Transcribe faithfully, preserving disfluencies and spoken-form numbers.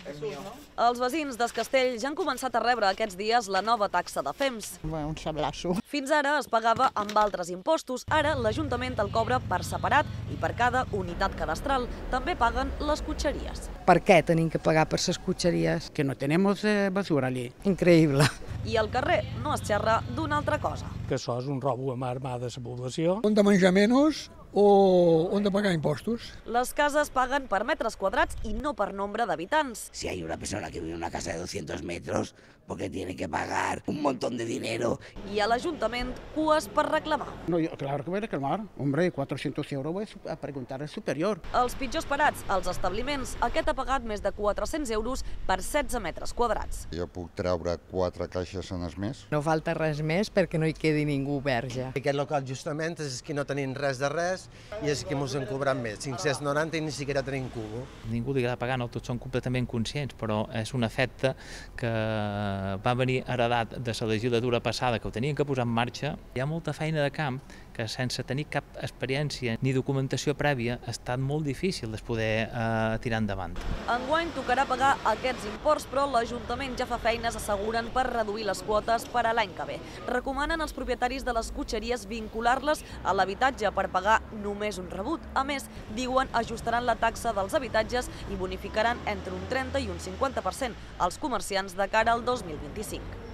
Els veïns d'Es Castell ja han començat a rebre aquests dies la nova taxa de fems. Un sablasso. Fins ara es pagava amb altres impostos, ara l'Ajuntament el cobra per separat i per cada unitat cadastral. També paguen les cotxeries. Per què tenim que pagar per les cotxeries? Que no tenemos eh, basura allí. Increïble. I al carrer no es xerra d'una altra cosa. Que això és un robo a mà armada a la població. On de menjar menys o on de pagar impostos. Les cases paguen per metres quadrats i no per nombre d'habitants. Si hay una persona que vive en una casa de doscientos metros, porque tiene que pagar un montón de dinero. I a l'Ajuntament cues per reclamar. No, yo, claro que voy a reclamar. Hombre, cuatrocientos euros voy a preguntar al superior. Els pitjors parats, als establiments, aquest ha pagat més de quatre-cents euros per setze metres quadrats. Jo puc treure quatre caixes en el mes. No falta res més perquè no hi quedi ningú verge. Aquest local justament és que no tenim res de res i és que ens han cobrat més, cinc-cents noranta i ni siquiera tenim cubo. Ningú li agrada pagar, no tots són completament conscients, però és un efecte que va venir heredat de la legislatura passada, que ho tenien que posar en marxa. Hi ha molta feina de camp que sense tenir cap experiència ni documentació prèvia ha estat molt difícil de poder eh, tirar endavant. Enguany tocarà pagar aquests imports, però l'Ajuntament ja fa feines, asseguren, per reduir les quotes per a l'any que ve. Recomanen als propietaris de les cotxeries vincular-les a l'habitatge per pagar només un rebut. A més, diuen, ajustaran la taxa dels habitatges i bonificaran entre un trenta i un cinquanta per cent als comerciants de cara al dos mil vint-i-cinc.